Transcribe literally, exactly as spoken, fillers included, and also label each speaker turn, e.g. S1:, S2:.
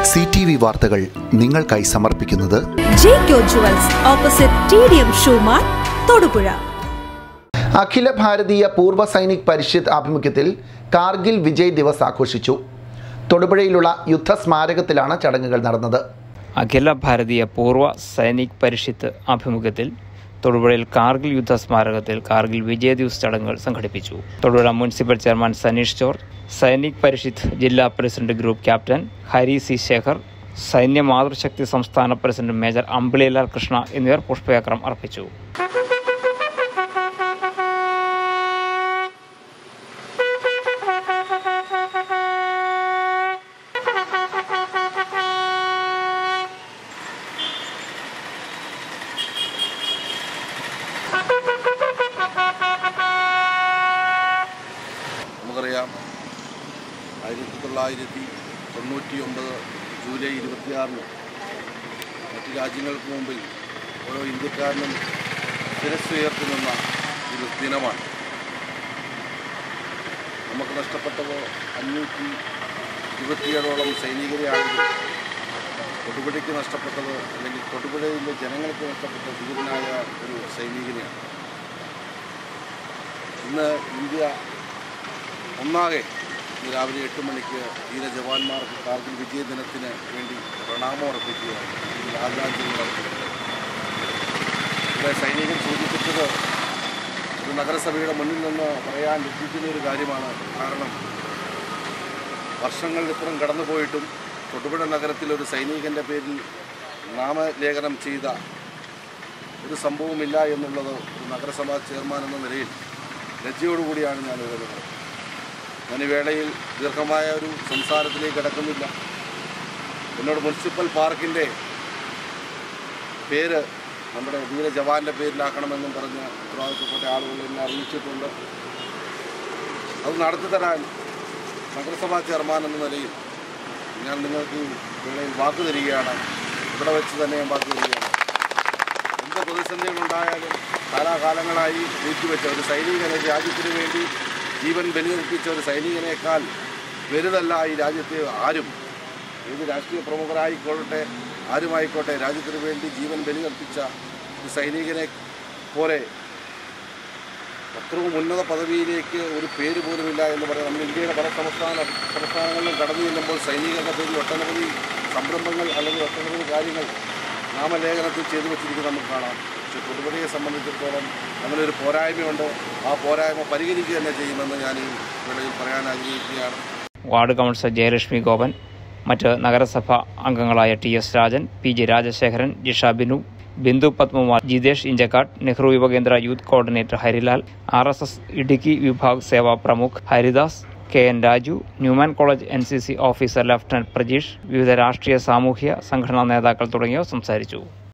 S1: C T V വാർത്തകൾ നിങ്ങൾക്കായി സമർപ്പിക്കുന്നത്
S2: Jaico jewels opposite T D M shoe mart Thodupuzha.
S1: Akhila Bharatiya Poorva സൈനിക് പരിഷത്ത് ആഭിമുഖ്യത്തിൽ കാർഗിൽ വിജയ് ദിവസ് ആഘോഷിച്ചു. തൊടുപുഴയിലുള്ള യുദ്ധ സ്മാരകത്തിലാണ് ചടങ്ങുകൾ നടന്നത്.
S3: അഖില ഭാരതീയ പൂർവ്വ സൈനിക് പരിഷത്ത് ആഭിമുഖ്യത്തിൽ തൊടുപുഴയിൽ കാർഗിൽ യുദ്ധ സ്മാരകത്തിൽ കാർഗിൽ വിജയ് ദിവസ് ചടങ്ങുകൾ സംഘടിപ്പിച്ചു. തൊടുപുഴ മുനിസിപ്പൽ ചെയർമാൻ സനീഷ് ജോർജ്, സൈനിക് പരിഷത്ത് ജില്ലാ president group captain Hari C Shekhar, Sainya Matrushakti സംസ്ഥാന പ്രസിഡന്റ് മേജർ അമ്പിളിലാൽ കൃഷ്ണ എന്നിവർ പുഷ്പചക്രം അർപ്പിച്ചു.
S4: നമുക്കറിയാം, ആയിരത്തി തൊള്ളായിരത്തി തൊണ്ണൂറ്റി ഒമ്പത് ജൂലൈ ഇരുപത്തിയാറിന് മറ്റ് രാജ്യങ്ങൾക്ക് മുമ്പിൽ ഓരോ ഇന്ത്യക്കാരനും ശിരസ്സുയർത്തി നിന്ന ഒരു ദിനമാണ്. നമുക്ക് നഷ്ടപ്പെട്ടത് അഞ്ഞൂറ്റി ഇരുപത്തിയേഴോളം സൈനികരെയാണെങ്കിൽ തൊടുപുഴയ്ക്ക് നഷ്ടപ്പെട്ടത്, അല്ലെങ്കിൽ തൊടുപുഴയിലെ ജനങ്ങൾക്ക് നഷ്ടപ്പെട്ട ധീരനായ ഒരു സൈനികനെയാണ്. ഇന്ന് ഇന്ത്യ ഒന്നാകെ രാവിലെ എട്ട് മണിക്ക് ധീര ജവാന്മാർക്ക് കാർഗിൽ വിജയ ദിനത്തിന് വേണ്ടി പ്രണാമം അർപ്പിക്കുകയാണ്. ഇതിൽ ആദരാഞ്ജലികൾ അർപ്പിക്കുന്നത് ഇവിടെ സൈനികൻ സൂചിപ്പിച്ചത് ഒരു നഗരസഭയുടെ മുന്നിൽ നിന്ന് പറയാൻ ലഭിക്കുന്ന ഒരു കാര്യമാണ്. കാരണം വർഷങ്ങൾ ഇത്രയും കടന്നുപോയിട്ടും തൊടുപുഴ നഗരത്തിൽ ഒരു സൈനികൻ്റെ പേരിൽ നാമലേഖനം ചെയ്ത ഒരു സംഭവമില്ല എന്നുള്ളത് ഒരു നഗരസഭാ ചെയർമാൻ എന്ന നിലയിൽ ലജ്ജയോടുകൂടിയാണ് ഞാൻ എഴുതുന്നത്. ഞാൻ ഈ വേളയിൽ ദീർഘമായ ഒരു സംസാരത്തിലേക്ക് കിടക്കുന്നില്ല. എന്നോട് മുനിസിപ്പൽ പാർക്കിൻ്റെ പേര് നമ്മുടെ ധീര ജവാൻ്റെ പേരിലാക്കണമെന്നും പറഞ്ഞ് ഉത്തരവാദിത്തപ്പെട്ട ആളുകൾ എന്നെ അറിയിച്ചിട്ടുണ്ട്. അത് നടത്തിത്തരാൻ നഗരസഭാ ചെയർമാൻ എന്ന നിലയിൽ ഞാൻ നിങ്ങൾക്ക് ഈ വേളയിൽ വാക്ക് തരികയാണ്. ഇവിടെ വെച്ച് തന്നെ ഞാൻ വാക്ക് തരികയാണ്. എന്ത് പ്രതിസന്ധികളുണ്ടായാലും കാലാകാലങ്ങളായി നീക്കിവെച്ച ഒരു സൈനികനെ, രാജ്യത്തിന് വേണ്ടി ജീവൻ ബലികൽപ്പിച്ച ഒരു സൈനികനേക്കാൾ വലുതല്ല ഈ രാജ്യത്തെ ആരും. ഏത് രാഷ്ട്രീയ പ്രമുഖരായിക്കോട്ടെ, ആരുമായിക്കോട്ടെ, രാജ്യത്തിന് വേണ്ടി ജീവൻ ബലികൽപ്പിച്ച ഒരു സൈനികനെ പോലെ അത്രയും ഉന്നത പദവിയിലേക്ക് ഒരു പേര് പോലുമില്ല എന്ന് പറയാം. നമ്മൾ ഇന്ത്യയുടെ പല സംസ്ഥാന സംസ്ഥാനങ്ങളിലും കടന്നു ചെല്ലുമ്പോൾ സൈനികരുടെ പേരിൽ ഒട്ടനവധി സംരംഭങ്ങൾ അല്ലെങ്കിൽ ഒട്ടനവധി കാര്യങ്ങൾ നാമലേഖനത്തിൽ ചെയ്തു വച്ചിരിക്കുന്നത് നമുക്ക് കാണാം. പക്ഷേ തൊടുപുഴയെ സംബന്ധിച്ചിടത്തോളം അങ്ങനെ ഒരു പോരായ്മയുണ്ട്. ആ പോരായ്മ പരിഹരിക്കുക തന്നെ ചെയ്യുമെന്ന് ഞാൻ ഈ വേളയിൽ പറയാൻ ആഗ്രഹിക്കുകയാണ്.
S3: വാർഡ് കൗൺസിലർ ജയലക്ഷ്മി ഗോപൻ, മറ്റ് നഗരസഭാ അംഗങ്ങളായ T S Rajan, P G Rajasekharan, Jisha Binu, Bindu Padmakumar, Jithesh Inchakkad, Nehru യുവകേന്ദ്ര youth coordinator Harilal, R S S Idukki വിഭാഗ് സേവാ പ്രമുഖ് Haridas, K N Raju, Newman college N C C officer lieutenant Prajeesh, വിവിധ രാഷ്ട്രീയ സാമൂഹ്യ സംഘടനാ നേതാക്കൾ തുടങ്ങിയവർ സംസാരിച്ചു.